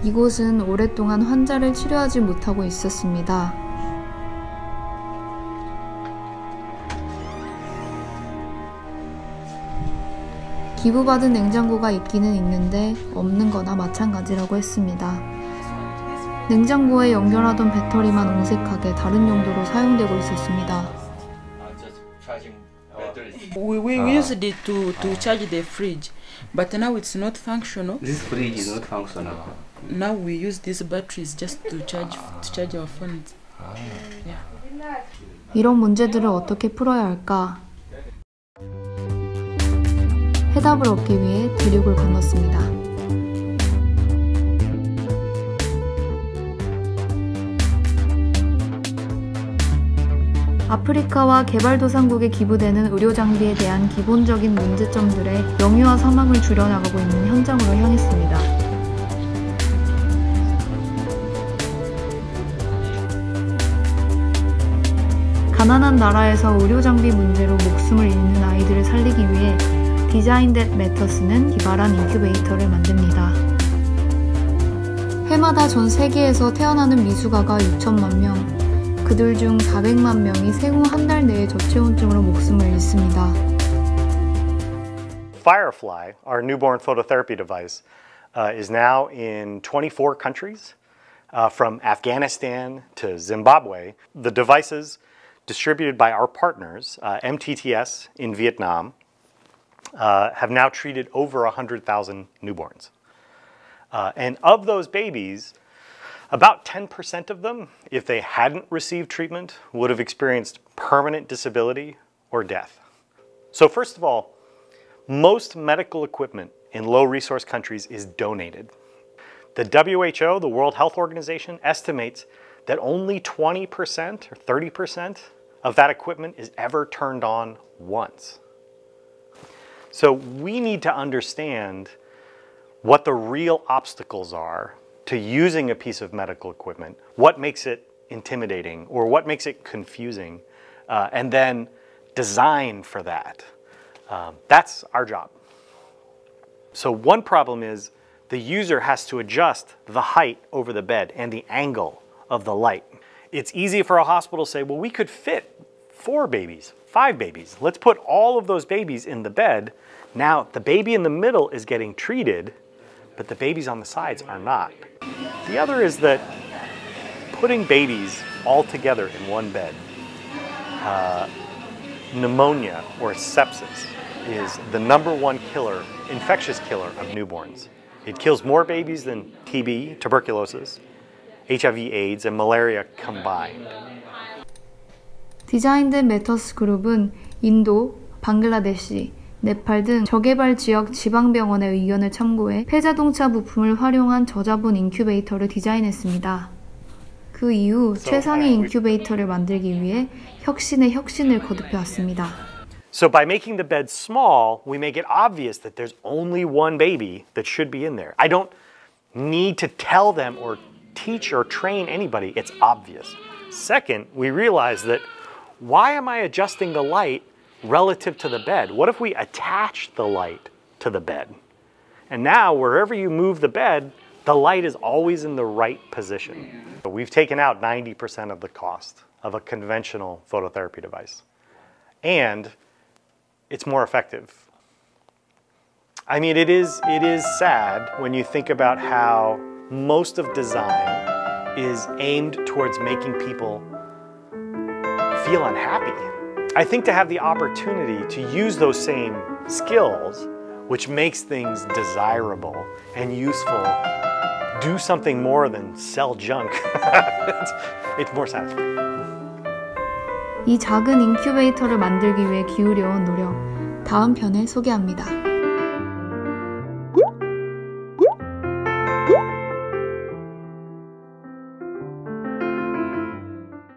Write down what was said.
이곳은 오랫동안 환자를 치료하지 못하고 있었습니다. 기부받은 냉장고가 있기는 있는데 없는 거나 마찬가지라고 했습니다. 냉장고에 연결하던 배터리만 옹색하게 다른 용도로 사용되고 있었습니다. We used it to charge the fridge, but now it's not functional. This fridge is not functional. Now we use these batteries just to charge our phones. Yeah. 이런 문제들을 어떻게 풀어야 할까? 해답을 얻기 위해 대륙을 건넜습니다. 아프리카와 개발도상국에 기부되는 의료 장비에 대한 기본적인 문제점들의 영유아 사망을 줄여나가고 있는 현장으로 향했습니다. 가난한 나라에서 의료 장비 문제로 목숨을 잃는 아이들을 살리기 위해 디자인 댓 매터스는 기발한 인큐베이터를 만듭니다. 해마다 전 세계에서 태어나는 미숙아가 6천만 명, 그들 중 400만 명이 생후 한 달 내에 저체온증으로 목숨을 잃습니다. Firefly, our newborn phototherapy device, is now in 24 countries, from Afghanistan to Zimbabwe. The devices distributed by our partners, MTTS in Vietnam, have now treated over 100,000 newborns. And of those babies, about 10% of them, if they hadn't received treatment, would have experienced permanent disability or death. So first of all, most medical equipment in low-resource countries is donated. The WHO, the World Health Organization, estimates that only 20% or 30% of that equipment is ever turned on once. So we need to understand what the real obstacles are to using a piece of medical equipment, what makes it intimidating or what makes it confusing, and then design for that. That's our job. So one problem is the user has to adjust the height over the bed and the angle of the light. It's easy for a hospital to say, well, we could fit 4 babies, 5 babies. Let's put all of those babies in the bed. Now the baby in the middle is getting treated, but the babies on the sides are not. The other is that putting babies all together in one bed, pneumonia or sepsis is the #1 killer, infectious killer of newborns. It kills more babies than TB, tuberculosis, HIV/AIDS, and malaria combined. 디자인 댓 매터스 그룹은 인도, 방글라데시, 네팔 등 저개발 지역 지방병원의 의견을 참고해 폐자동차 부품을 활용한 저자본 인큐베이터를 디자인했습니다. 그 이후 최상의 인큐베이터를 만들기 위해 혁신에 혁신을 거듭해왔습니다. So by making the bed small, we make it obvious that there's only one baby that should be in there. I don't need to tell them or teach or train anybody. It's obvious. Second, we realize that why am I adjusting the light relative to the bed? What if we attach the light to the bed? And now wherever you move the bed, the light is always in the right position. So we've taken out 90% of the cost of a conventional phototherapy device. And it's more effective. I mean, it is sad when you think about how most of design is aimed towards making people feel unhappy. I think to have the opportunity to use those same skills, which makes things desirable and useful, do something more than sell junk. It's more satisfying. 이 작은 인큐베이터를 만들기 위해 기울여온 노력, 다음 편에 소개합니다.